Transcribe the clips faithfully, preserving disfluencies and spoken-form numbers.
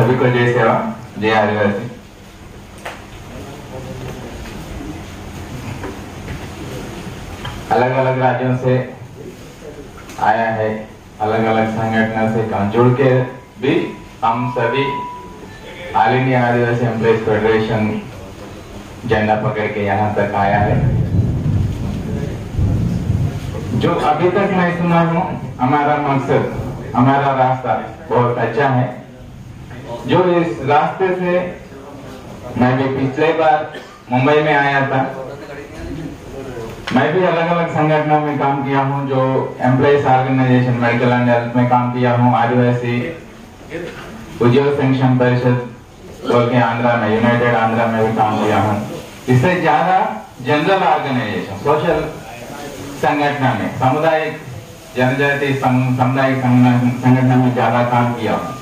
सभी को जय सेवा, जय आदिवासी। अलग अलग राज्यों से आया है, अलग अलग संगठनों से काम जुड़ के भी हम सभी all India Adivasi employees federation झंडा पकड़ के यहाँ तक आया है। जो अभी तक मैं सुना हूँ, हमारा मकसद, हमारा रास्ता बहुत अच्छा है। जो इस रास्ते से मैं भी पिछले बार मुंबई में आया था, मैं भी अलग अलग संगठनों में काम किया हूँ, जो employees organisation medical and health में काम किया हूँ, आदिवासी उद्योग संक्षेम परिषद बोल के आंध्रा में, यूनाइटेड आंध्रा में भी काम किया हूँ। इससे ज्यादा जनरल ऑर्गेनाइजेशन, सोशल संगठन में, सामुदायिक जनजाति सामुदायिक संगठन में ज्यादा काम किया हूँ,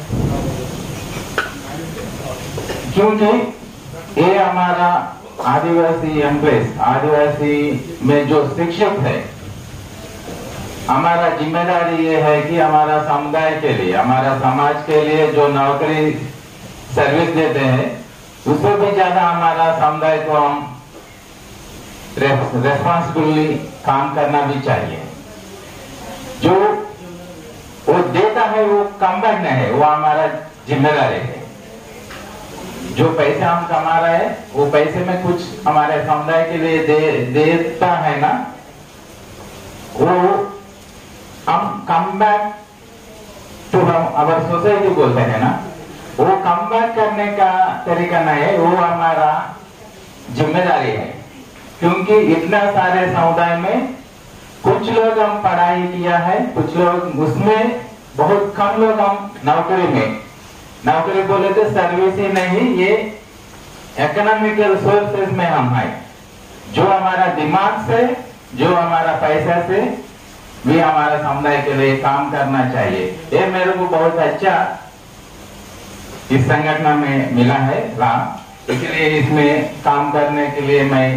क्योंकि ये हमारा आदिवासी एम्प्लॉइज, आदिवासी में जो शिक्षक है, हमारा जिम्मेदारी ये है कि हमारा समुदाय के लिए, हमारा समाज के लिए जो नौकरी सर्विस देते हैं, उससे भी ज्यादा हमारा समुदाय को हम रेस्पॉन्सिबिलिटी काम करना भी चाहिए। जो वो देता है वो कम बढ़ना है, वो हमारा जिम्मेदारी है। जो पैसे हम कमा रहे हैं, वो पैसे में कुछ हमारे समुदाय के लिए दे, देता है ना, वो हम कम बैक टू हम अवर सोसाइटी बोलते हैं ना, वो कम बैक करने का तरीका नहीं है, वो हमारा जिम्मेदारी है। क्योंकि इतना सारे समुदाय में कुछ लोग हम पढ़ाई किया है, कुछ लोग उसमें, बहुत कम लोग हम नौकरी में, नौकरी बोले तो सर्विस ही नहीं, ये इकोनॉमिकल सोर्सेस में हम हैं। जो हमारा दिमाग से, जो हमारा पैसा से भी हमारा समुदाय के लिए काम करना चाहिए। ये मेरे को बहुत अच्छा इस संगठन में मिला है राह, इसलिए इसमें काम करने के लिए मैं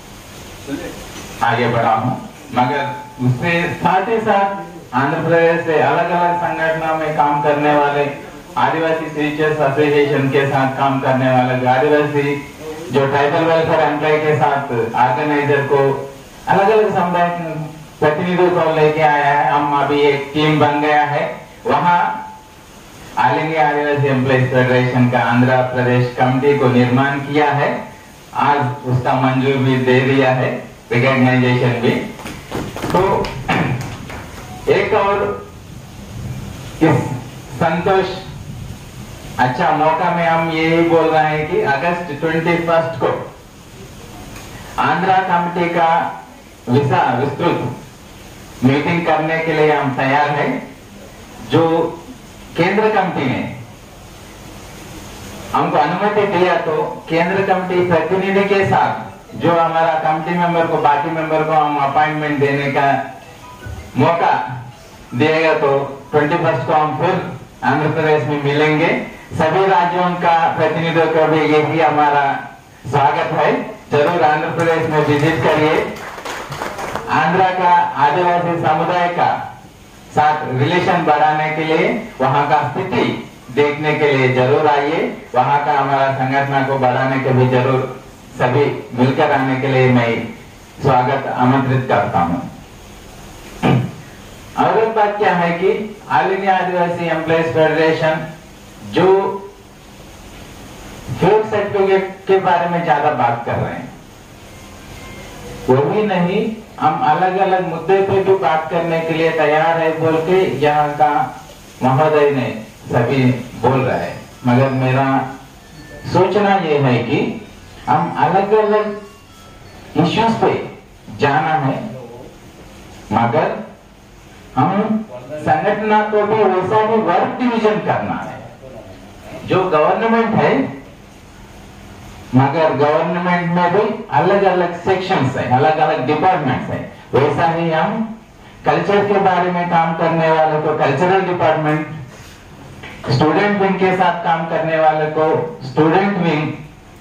आगे बढ़ा हूँ। मगर उससे साथ ही साथ आंध्र प्रदेश से अलग अलग संगठनों में काम करने वाले, आदिवासी टीचर्स एसोसिएशन के साथ काम करने वाले, आदिवासी जो ट्राइबल वेलफेयर एम्प्लॉय के साथ ऑर्गेनाइजर को, अलग अलग समुदाय प्रतिनिधियों को लेके आया है। हम अभी एक टीम बन गया है, वहाँ all India Adivasi employees federation का आंध्र प्रदेश कमेटी को निर्माण किया है। आज उसका मंजूर भी दे दिया है, रिकॉग्नाइजेशन भी। तो एक और इस संतोष अच्छा मौका में हम यही बोल रहे हैं कि अगस्त ट्वेंटी फर्स्ट को आंध्रा कमेटी का विसा विस्तृत मीटिंग करने के लिए हम तैयार हैं। जो केंद्र कमेटी ने हमको अनुमति दिया, तो केंद्र कमेटी प्रतिनिधि के साथ जो हमारा कमेटी मेंबर को, बाकी मेंबर को हम अपॉइंटमेंट देने का मौका दिएगा, तो ट्वेंटी फर्स्ट को हम फिर आंध्र प्रदेश में मिलेंगे। सभी राज्यों का प्रतिनिधियों का भी यही हमारा स्वागत है। जरूर आंध्र प्रदेश में विजिट करिए, आंध्र का आदिवासी समुदाय का साथ रिलेशन बढ़ाने के लिए, वहां का स्थिति देखने के लिए जरूर आइए। वहां का हमारा संगठन को बढ़ाने के भी जरूर सभी मिलकर आने के लिए मैं स्वागत आमंत्रित करता हूँ। और एक बात क्या है कि all India Adivasi employees federation जो फील्ड सर्टिफिकेट के बारे में ज्यादा बात कर रहे हैं, वो भी नहीं, हम अलग अलग मुद्दे पे भी बात करने के लिए तैयार है बोल के यहाँ का महोदय ने सभी बोल रहे हैं। मगर मेरा सोचना ये है कि हम अलग अलग इश्यूज पे जाना है, मगर हम संगठन को भी वैसा ही वर्क डिवीजन करना है। जो गवर्नमेंट है, मगर गवर्नमेंट में भी अलग अलग सेक्शंस है, अलग अलग डिपार्टमेंट्स है। वैसा ही हम कल्चर के बारे में काम करने वाले को कल्चरल डिपार्टमेंट, स्टूडेंट विंग के साथ काम करने वाले को स्टूडेंट विंग,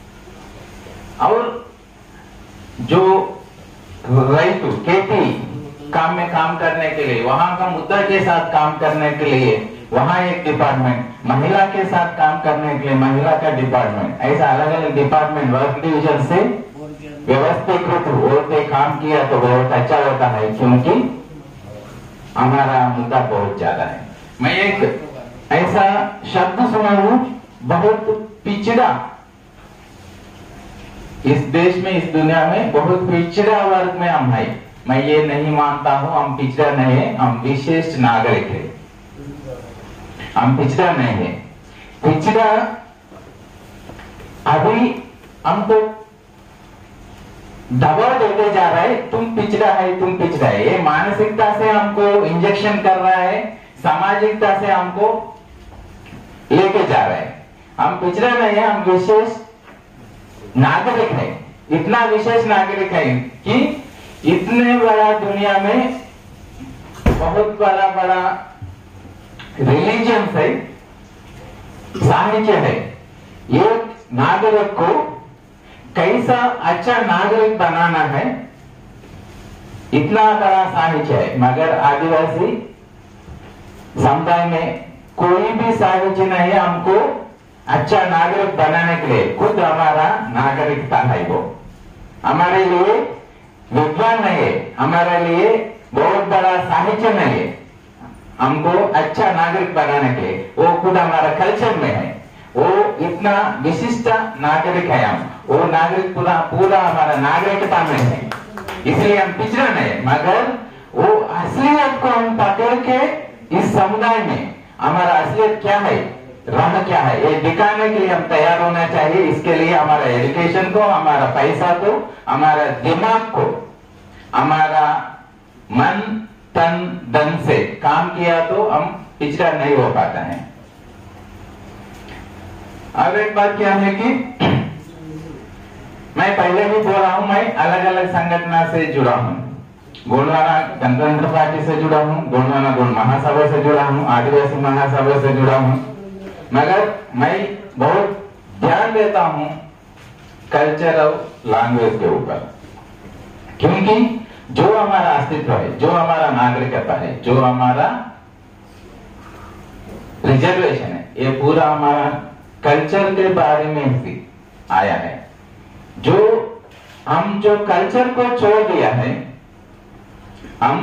और जो राइट खेती काम में काम करने के लिए, वहां का मुद्दा के साथ काम करने के लिए वहां एक डिपार्टमेंट, महिला के साथ काम करने के लिए महिला का डिपार्टमेंट, ऐसा अलग अलग डिपार्टमेंट वर्क डिवीजन से व्यवस्थित होते काम किया तो बहुत अच्छा होता है, क्योंकि हमारा मुद्दा बहुत ज्यादा है। मैं एक ऐसा शब्द सुना हूं, बहुत पिछड़ा, इस देश में इस दुनिया में बहुत पिछड़ा वर्ग में हम है। मैं ये नहीं मानता हूं हम पिछड़ा नहीं है, हम विशेष नागरिक है, हम पिछड़ा नहीं है। पिछड़ा अभी हमको दबाव देते जा रहा है, तुम पिछड़ा है, तुम पिछड़ा है। ये मानसिकता से हमको इंजेक्शन कर रहा है, सामाजिकता से हमको लेके जा रहे हैं। हम पिछड़ा नहीं है, हम विशेष नागरिक है। इतना विशेष नागरिक है कि इतने बड़ा दुनिया में बहुत बड़ा बड़ा रिलीजन है, साहित्य है। ये नागरिक को कैसा अच्छा नागरिक बनाना है, इतना बड़ा साहित्य है। मगर आदिवासी समुदाय में कोई भी साहित्य नहीं है हमको अच्छा नागरिक बनाने के लिए। खुद हमारा नागरिकता है, वो हमारे लिए विद्वान नहीं है, हमारे लिए बहुत बड़ा साहित्य नहीं है। हमको अच्छा नागरिक बनाने के लिए वो खुद हमारा कल्चर में है, वो इतना विशिष्ट नागरिक है। हम वो नागरिक पूरा पूरा हमारा नागरिकता में है, इसलिए हम पिछड़ा नहीं। मगर वो असलियत को हम पकड़ के इस समुदाय में हमारा असलियत क्या है, राह क्या है, ये दिखाने के लिए हम तैयार होना चाहिए। इसके लिए हमारा एजुकेशन को, हमारा पैसा को, हमारा दिमाग को, हमारा मन तन धन से काम किया तो हम पिछड़ा नहीं हो पाता है। अब एक बात क्या है कि मैं पहले भी बोल रहा हूं, मैं अलग अलग संगठन से जुड़ा हूं। गोंडवाना गणतंत्र पार्टी से जुड़ा हूं, गोंडवाना गोंड महासभा से जुड़ा हूं, आदिवासी महासभा से जुड़ा हूं। मगर मैं बहुत ध्यान देता हूं कल्चर और लैंग्वेज के ऊपर, क्योंकि जो हमारा अस्तित्व है, जो हमारा नागरिकता है, जो हमारा रिजर्वेशन है, ये पूरा हमारा कल्चर के बारे में ही आया है। जो हम जो कल्चर को छोड़ दिया है, हम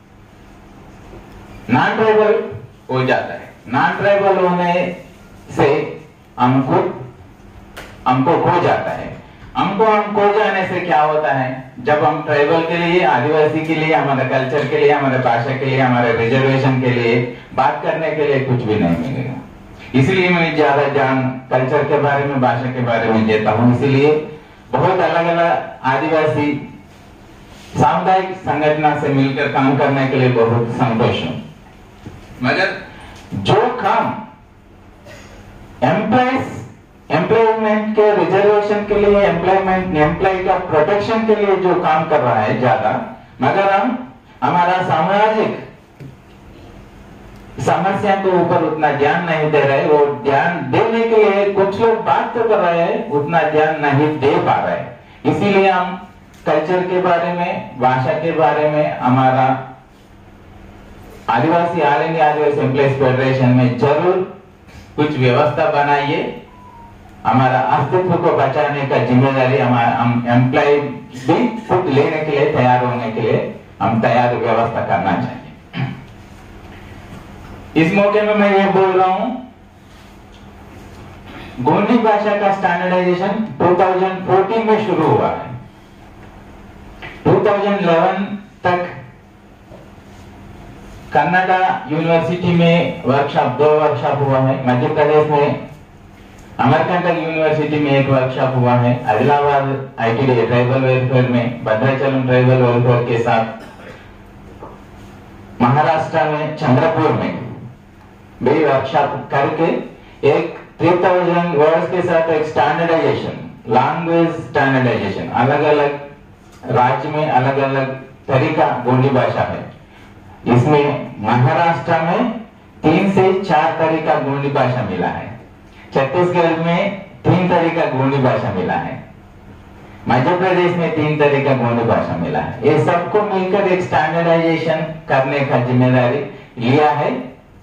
नॉन ट्राइबल हो जाता है। नॉन ट्राइबल होने से हमको हमको खो जाता है। हमको हम खो जाने से क्या होता है, जब हम ट्राइबल के लिए, आदिवासी के लिए, हमारे कल्चर के लिए, हमारे भाषा के लिए, हमारे रिजर्वेशन के लिए बात करने के लिए कुछ भी नहीं मिलेगा। इसलिए मैं ज्यादा जान कल्चर के बारे में, भाषा के बारे में देता हूँ। इसलिए बहुत अलग अलग आदिवासी सामुदायिक संगठन से मिलकर काम करने के लिए बहुत संतोष हूं। मगर जो काम एम्प्लॉइज एम्प्लॉयमेंट के रिजर्वेशन के लिए, एम्प्लॉयमेंट एम्प्लॉय का प्रोटेक्शन के लिए जो काम कर रहा है ज्यादा, मगर हम हमारा सामाजिक समस्या के ऊपर उतना ध्यान नहीं दे रहे। वो ध्यान देने के लिए कुछ लोग बात तो कर रहे हैं, उतना ध्यान नहीं दे पा रहे। इसीलिए हम कल्चर के बारे में, भाषा के बारे में, हमारा आदिवासी all India Adivasi employees federation में जरूर कुछ व्यवस्था बनाइए। हमारा अस्तित्व को बचाने का जिम्मेदारी हमारा, हम एम्प्लॉय भी खुद लेने के लिए, तैयार होने के लिए हम तैयार व्यवस्था करना चाहिए। इस मौके में मैं ये बोल रहा हूं, गोंडी भाषा का स्टैंडर्डाइजेशन दो हज़ार चौदह में शुरू हुआ है। दो हज़ार ग्यारह तक कन्नड़ा यूनिवर्सिटी में वर्कशॉप, दो वर्कशॉप हुआ है। मध्य प्रदेश में अमरकंटक यूनिवर्सिटी में एक वर्कशॉप हुआ है। आदिलाबाद आईटीडी ट्राइबल वेलफेयर में, भद्राचलम ट्राइबल वेलफेयर के साथ, महाराष्ट्र में चंद्रपुर में भी वर्कशॉप करके एक तीन हज़ार वर्ड्स के साथ एक स्टैंडर्डाइजेशन, लैंग्वेज स्टैंडर्डाइजेशन, अलग अलग राज्य में अलग अलग तरीका गोंडी भाषा है। इसमें महाराष्ट्र में तीन से चार तरीका गोंडी भाषा मिला है, छत्तीसगढ़ में तीन तरीका गोंडी भाषा मिला है, मध्य प्रदेश में तीन तरीका गोंडी भाषा मिला है। ये सबको मिलकर एक स्टैंडर्डाइजेशन करने का जिम्मेदारी लिया है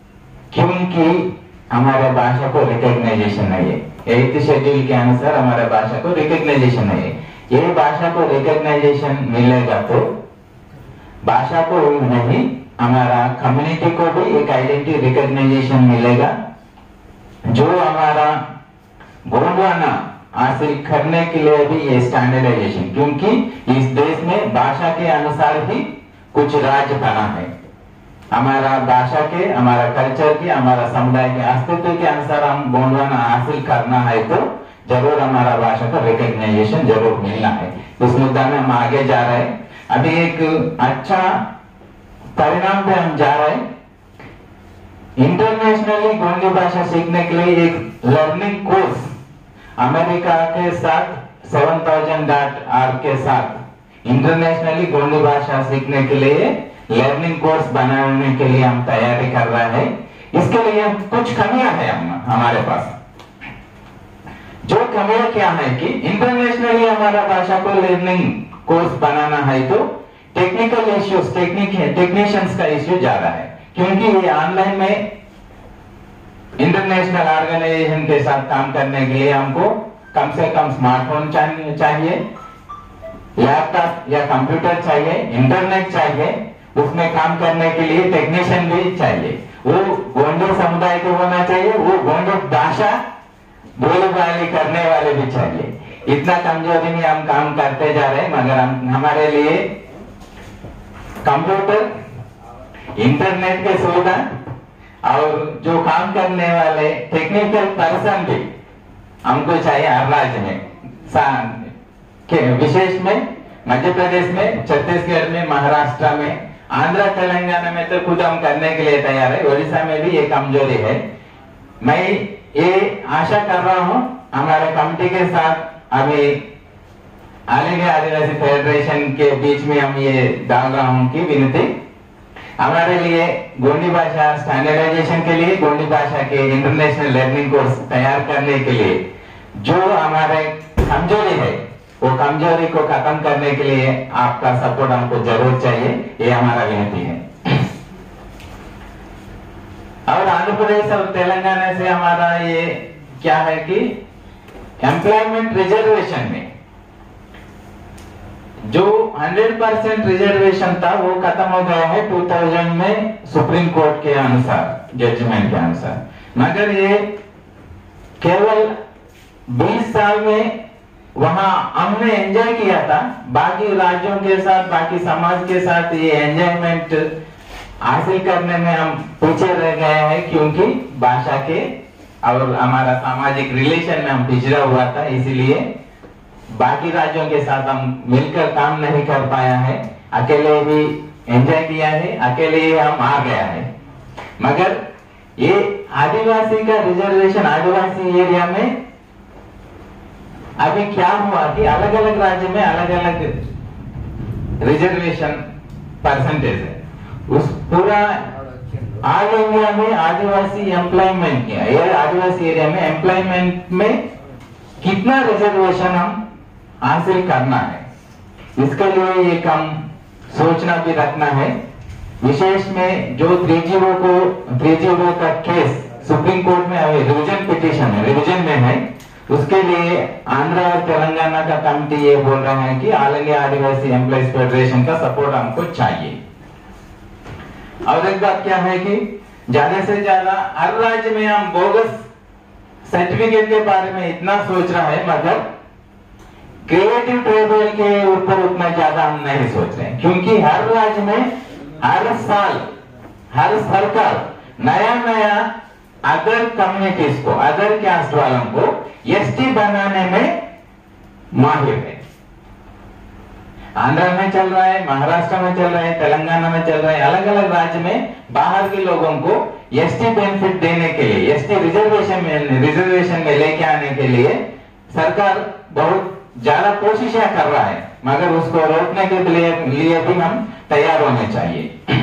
क्योंकि हमारे भाषा को रिकॉग्नाइजेशन नहीं है। एट्थ शेड्यूल के अनुसार हमारे भाषा को रिकॉग्नाइजेशन नहीं है। ये भाषा को रिकॉग्नाइजेशन मिलेगा तो भाषा को नहीं, हमारा कम्युनिटी को भी एक आइडेंटिटी रिकॉग्नाइजेशन मिलेगा, जो हमारा गोंडवाना हासिल करने के लिए भी ये स्टैंडर्डाइजेशन, क्योंकि इस देश में भाषा के अनुसार ही कुछ राज्य बना है। हमारा भाषा के, हमारा कल्चर के, हमारा समुदाय के अस्तित्व के अनुसार हम गोंडवाना हासिल करना है तो जरूर हमारा भाषा का रिकॉग्नाइजेशन जरूर मिलना है। उस मुद्दा में हम आगे जा रहे हैं। अभी एक अच्छा परिणाम पे हम जा रहे हैं। इंटरनेशनली गोंडी भाषा सीखने के लिए एक लर्निंग कोर्स अमेरिका के साथ सेवन थाउजेंड डॉट आर के साथ इंटरनेशनली गोंडी भाषा सीखने के लिए लर्निंग कोर्स बनाने के लिए हम तैयारी कर रहे हैं। इसके लिए कुछ कमियां हैं हम, हमारे पास। जो कमियां क्या है कि इंटरनेशनली हमारा भाषा को लर्निंग कोर्स बनाना है तो टेक्निकल इश्यूज, टेक्निक टेक्नीशियंस का इश्यू ज्यादा है, क्योंकि ये ऑनलाइन में इंटरनेशनल ऑर्गेनाइजेशन के साथ काम करने के लिए हमको कम से कम स्मार्टफोन चाहिए, लैपटॉप या कंप्यूटर चाहिए, इंटरनेट चाहिए, उसमें काम करने के लिए टेक्नीशियन भी चाहिए। वो गोंडी समुदाय को होना चाहिए, वो गोंडी भाषा बोली बाली करने वाले भी चाहिए। इतना कमजोरी में हम काम करते जा रहे हैं, मगर हम हमारे लिए कंप्यूटर, इंटरनेट के सुविधा और जो काम करने वाले टेक्निकल पर्सन भी हमको चाहिए हर राज्य में। विशेष में मध्य प्रदेश में, छत्तीसगढ़ में, महाराष्ट्र में, आंध्र तेलंगाना में तो खुद हम करने के लिए तैयार है। ओडिशा में भी ये कमजोरी है। मैं ये आशा कर रहा हूं हमारे कमेटी के साथ अभी ऑल इंडिया आदिवासी फेडरेशन के बीच में हम ये डाल रहा हूं कि विनती हमारे लिए गोंडी भाषा स्टैंडर्डाइजेशन के लिए, गोंडी भाषा के इंटरनेशनल लर्निंग कोर्स तैयार करने के लिए जो हमारे कमजोरी है वो कमजोरी को खत्म करने के लिए आपका सपोर्ट हमको जरूर चाहिए। ये हमारा विनती है। और आंध्र प्रदेश और तेलंगाना से हमारा ये क्या है कि एम्प्लॉयमेंट रिजर्वेशन में जो हंड्रेड परसेंट रिजर्वेशन था वो खत्म हो गया है टू थाउजेंड में सुप्रीम कोर्ट के अनुसार, जजमेंट के अनुसार। मगर ये केवल बीस साल में वहां हमने एंजॉय किया था, बाकी राज्यों के साथ, बाकी समाज के साथ ये एंजॉयमेंट हासिल करने में हम पीछे रह गए हैं, क्योंकि भाषा के और हमारा सामाजिक रिलेशन में हम पिछड़ा हुआ था। इसीलिए बाकी राज्यों के साथ हम मिलकर काम नहीं कर पाया है, अकेले भी एंजॉय किया है, अकेले ही हम आ गया है। मगर ये आदिवासी का रिजर्वेशन आदिवासी एरिया में अभी क्या हुआ कि अलग अलग राज्य में अलग अलग रिजर्वेशन परसेंटेज है। उस पूरा ऑल इंडिया में आदिवासी एम्प्लॉयमेंट किया, ये आदिवासी एरिया में एम्प्लॉयमेंट में कितना रिजर्वेशन हम हासिल करना है, इसके लिए एक हम सोचना भी रखना है। विशेष में जो थ्री जीरो को थ्री जीरो का केस सुप्रीम कोर्ट में अभी रिविजन पिटीशन है, रिविजन में है, उसके लिए आंध्र और तेलंगाना का कमिटी ये बोल रहा है कि all India Adivasi employees federation का सपोर्ट हमको चाहिए। और एक बात क्या है कि ज्यादा से ज्यादा हर राज्य में हम बोगस सर्टिफिकेट के बारे में इतना सोच रहा है, मगर क्रिएटिव ट्राइबल के ऊपर उतना ज्यादा हम नहीं सोच रहे हैं, क्योंकि हर राज्य में हर साल हर सरकार नया नया अदर कम्युनिटीज को, अदर कास्ट वालों को एसटी बनाने में माहिर है। आंध्र में चल रहा है, महाराष्ट्र में चल रहा है, तेलंगाना में चल रहा है, अलग अलग राज्य में बाहर के लोगों को एसटी बेनिफिट देने के लिए, एसटी रिजर्वेशन में रिजर्वेशन में लेके आने के लिए सरकार बहुत ज्यादा कोशिशें कर रहा है, मगर उसको रोकने के लिए, लिए भी हम तैयार होने चाहिए।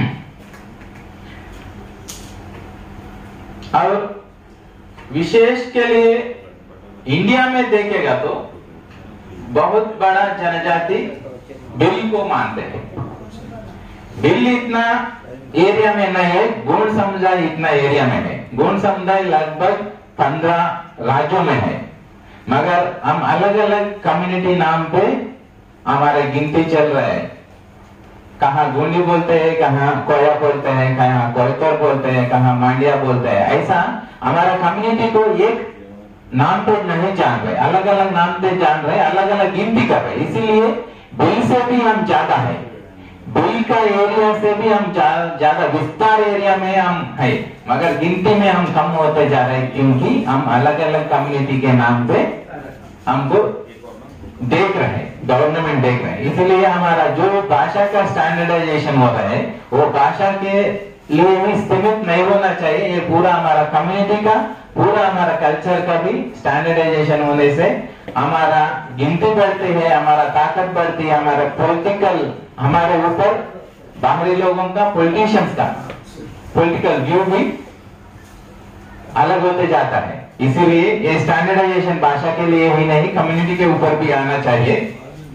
और विशेष के लिए इंडिया में देखेगा तो बहुत बड़ा जनजाति बिल को मानते हैं। बिल इतना एरिया में नहीं है, गोंड समुदाय इतना एरिया में है। गोंड समुदाय लगभग पंद्रह राज्यों में है, मगर हम अलग अलग कम्युनिटी नाम पे हमारे गिनती चल रहा है। कहाँ गोंडी बोलते हैं, कहाँ कोया बोलते हैं, कहाँ कोयतोर बोलते हैं, कहाँ मांडिया बोलते हैं। ऐसा हमारा कम्युनिटी को एक नाम पे नहीं जान रहे, अलग अलग नाम पे जान रहे, अलग अलग गिनती कर रहे। इसीलिए बिल से भी हम ज्यादा है, बिल का एरिया से भी हम ज्यादा विस्तार एरिया में हम है, मगर गिनती में हम कम होते जा रहे हैं, क्योंकि हम अलग अलग कम्युनिटी के नाम पे हमको देख रहे हैं, गवर्नमेंट देख रहे हैं। इसलिए हमारा जो भाषा का स्टैंडर्डाइजेशन हो रहा है वो भाषा के लिए ही सीमित नहीं होना चाहिए, ये पूरा हमारा कम्युनिटी का, पूरा हमारा कल्चर का भी स्टैंडर्डाइजेशन होने से हमारा गिनती बढ़ती है, हमारा ताकत बढ़ती है, हमारा पॉलिटिकल, हमारे ऊपर बाहरी लोगों का, पॉलिटिशियंस का पॉलिटिकल व्यू भी अलग होते जाता है। इसीलिए ये स्टैंडर्डाइजेशन भाषा के लिए ही नहीं, कम्युनिटी के ऊपर भी आना चाहिए।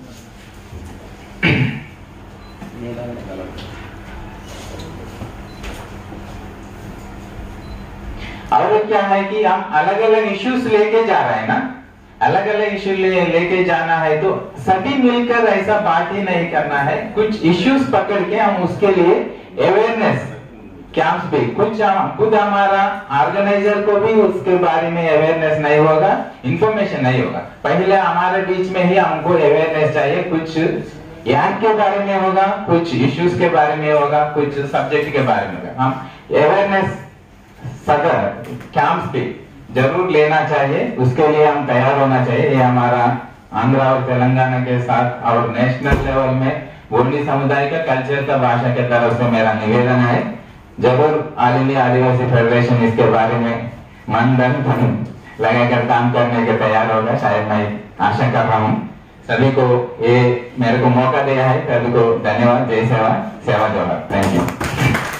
और क्या है कि हम अलग अलग इश्यूज लेके जा रहे हैं ना, अलग अलग इश्यू ले, लेके जाना है तो सभी मिलकर ऐसा बात ही नहीं करना है। कुछ इश्यूज पकड़ के हम उसके लिए अवेयरनेस कैंप्स भी, कुछ खुद हमारा ऑर्गेनाइजर को भी उसके बारे में अवेयरनेस नहीं होगा, इंफॉर्मेशन नहीं होगा। पहले हमारे बीच में ही हमको अवेयरनेस चाहिए, कुछ याद के बारे में होगा, कुछ इश्यूज के बारे में होगा, कुछ सब्जेक्ट के बारे में होगा। हम अवेयरनेस सदर कैंप्स भी जरूर लेना चाहिए, उसके लिए हम तैयार होना चाहिए। ये हमारा आंध्र और तेलंगाना के साथ और नेशनल लेवल में गोंडी समुदाय का कल्चर का भाषा के तरफ से मेरा निवेदन है, जरूर ऑल इंडिया आदिवासी फेडरेशन इसके बारे में मन धन लगाकर काम करने के तैयार होगा, शायद मैं आशा कर रहा हूँ। सभी को ये मेरे को मौका दिया है, सभी को धन्यवाद। जय सेवा, सेवा जोहार। Thank you.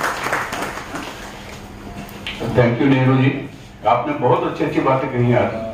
Thank you Nehru ji, आपने बहुत अच्छी अच्छी बातें कही आज।